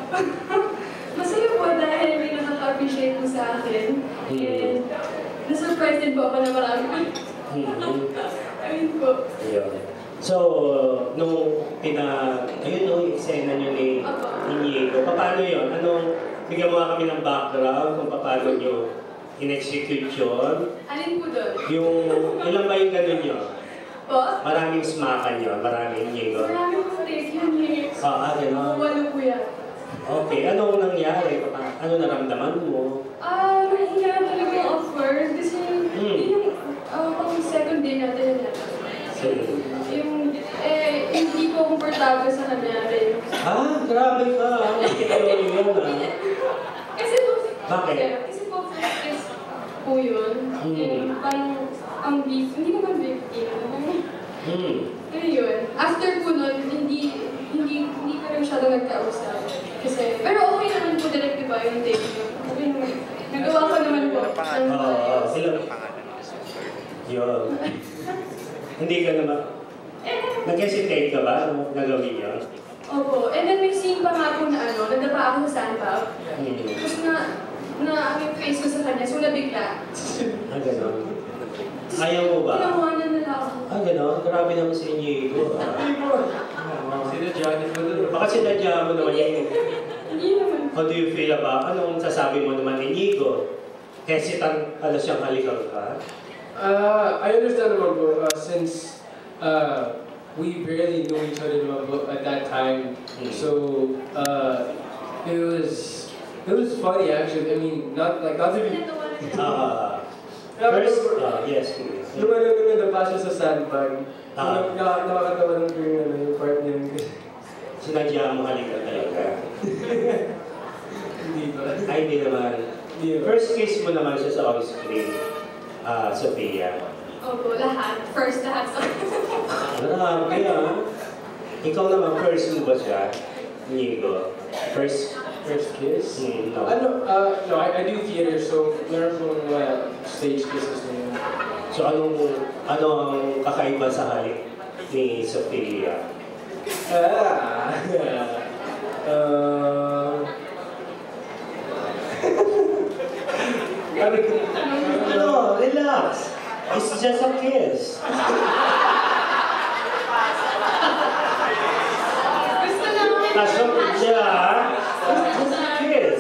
Masaya po dahil may nakaka-appreciate po sa akin. And na-surprise din po ako na marami. Ayun po. Yeah. So, nung ayun yung eksena nyo ni Inigo, paano yun? Bigyan mo kami ng background kung paano nyo in-execute yun? Alin po doon? Ilan ba yung gano'n nyo? Po? Maraming smakan nyo, maraming Inigo. Marami po take yun eh. Gano'n. Walo po yan. Okay, anong nangyari? Ano naramdaman mo? Nahiya talaga yung offer. Kasi yung second day natin na. Hindi ko komportable sa kanya rin. Grabe ka. Kasi po, bakit? Kasi po, first kiss po yun. Parang ang beef, hindi naman beef Pero yun, after po nun, hindi ko rin masyadong nagkausap. Kasi, pero okay naman po direct, diba, yung take nyo. Okay naman. Nagawa ko naman po. Yun. Hindi ka naman. Nag-hesitate ka ba nung nagawin yun? Opo. And then may scene pa nga po na nadapa ako sa sandbag. Tapos yung face ko sa kanya, so nabigla. Gano'n. Ayaw mo ba? Tinawanan na lang ako. Gano'n? Grabe naman si Inigo. Sinadya niyo ba doon? Baka sinadya mo naman yun. Hindi naman. How do you feel about? Anong sasabi mo naman ni Inigo? Hesitant siyang halikan ka? I understand naman po, since we barely knew each other naman po at that time. So, it was funny actually. I mean, not to be... First, yes. Lumalang naman na pa siya sa sandbag. Nakakatawa ng yung part niya. Sinadya mo halikan talaga? Hindi ba? Ay, hindi naman. First kiss mo naman siya sa on-screen, Sophia. Opo, lahat. First lahat. Grabe Ikaw naman, first mo ba siya? Inigo? First kiss? No. No, I do theater, so meron pong stage kisses na yun. So ano ang kakaiba sa halik ni Sophia? Relax. It's just a kiss. Gusto naman. Sophia, it's just a kiss.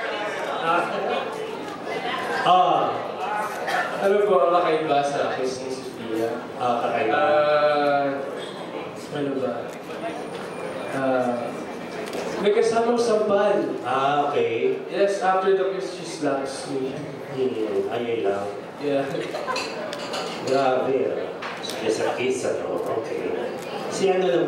Ano po ang kakaiba sa kiss ni Sophia? Kakaiba. Ano ba? May kasamang sampal. Okay. Yes, after the kiss, she slaps me. Ayun lang. Yeah. Grabe Just a kiss, Okay. Si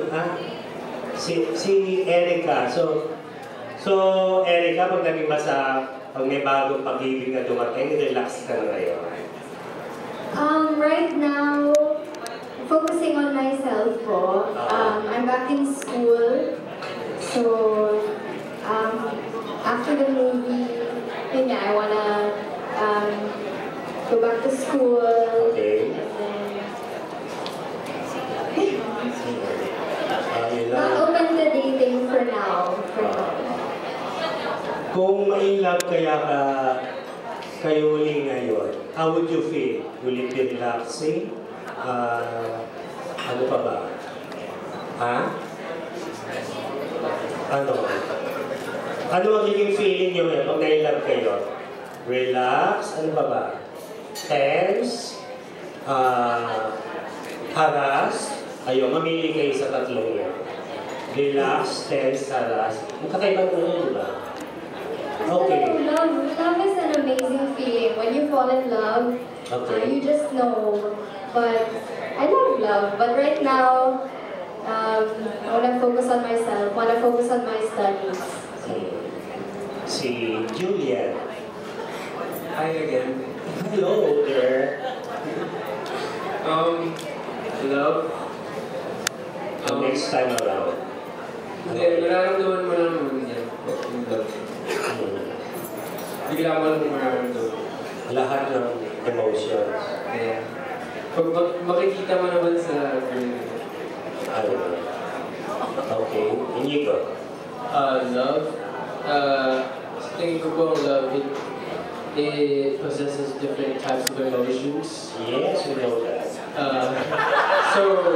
Si Erica. So Erica, pag naging pag may bagong pag-ibig na dumating, relax ka na ngayon. Right now, focusing on myself po. I'm back in school. So, after the movie, I wanna go back to school. Okay. Not open to dating for now. Kung ma-in-love kayo uli ngayon, how would you feel? Will it be relaxing? Ano pa ba? Ano magiging feeling nyo pag na-in-love kayo? Relax? Ano pa ba? Tense? Harass? Mamili kayo sa tatlong yan. Relax, tense, harass. Magkakaiba po yun, di ba? Okay. Love is an amazing feeling. When you fall in love, you just know. But I love, but right now, I want to focus on myself, want to focus on my studies. Si Julian. Hi again. Hello there. Love? Next time around. Hindi, nararamdaman mo lang naman yan. Love. Bigla mo lang mararamdaman. Lahat ng emotions. Kaya, pag makikita mo naman sa Okay. Inigo. love, sa tingin ko po ang love, it possesses different types of emotions. Yes, we know that. So